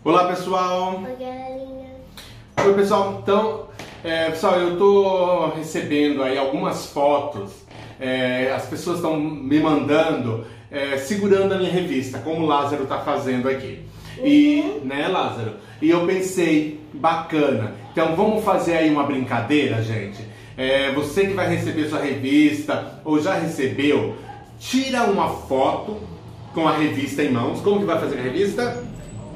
Olá, pessoal! Oi, galerinha! Oi, pessoal! Então, pessoal, eu tô recebendo aí algumas fotos, as pessoas estão me mandando segurando a minha revista, como o Lázaro tá fazendo aqui. E, né, Lázaro? E eu pensei, bacana, então vamos fazer aí uma brincadeira, gente? Você que vai receber sua revista, ou já recebeu, tira uma foto com a revista em mãos. Como que vai fazer a revista?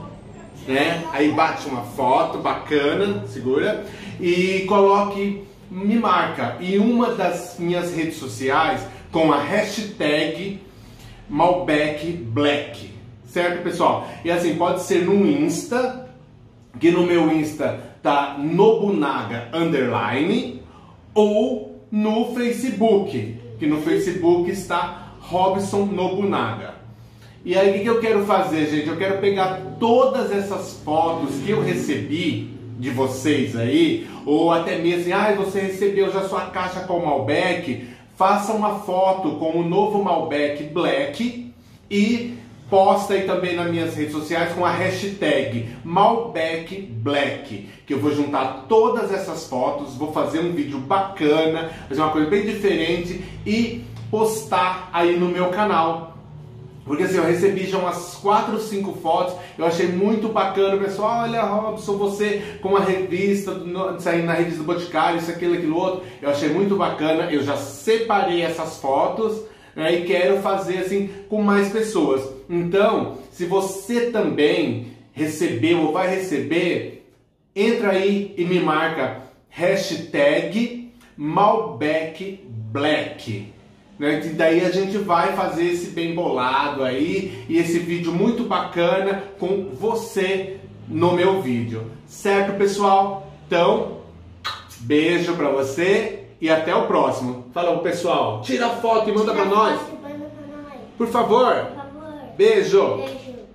Aí bate uma foto bacana, segura, e coloque, me marca em uma das minhas redes sociais com a hashtag Malbec Black, certo, pessoal? E assim, pode ser no Insta, que no meu Insta tá Nobunaga _, ou no Facebook, que no Facebook está Robson Nobunaga. E aí o que eu quero fazer, gente? Eu quero pegar todas essas fotos que eu recebi de vocês aí, ou até mesmo assim, você recebeu já sua caixa com o Malbec, faça uma foto com o novo Malbec Black e posta aí também nas minhas redes sociais com a hashtag Malbec Black, que eu vou juntar todas essas fotos, vou fazer um vídeo bacana, fazer uma coisa bem diferente e postar aí no meu canal. Porque assim, eu recebi já umas 4 ou 5 fotos, eu achei muito bacana, pessoal, olha, Robson, você com a revista, saindo na revista do Boticário, isso, aquilo, outro, eu achei muito bacana, eu já separei essas fotos, e quero fazer assim com mais pessoas. Então, se você também recebeu ou vai receber, entra aí e me marca hashtag Malbec Black. E daí a gente vai fazer esse bem bolado aí e esse vídeo muito bacana com você no meu vídeo. Certo, pessoal? Então, beijo pra você e até o próximo. Falou, pessoal. Tira a foto e manda pra nós. Manda pra nós. Por favor. Por favor. Beijo. Beijo.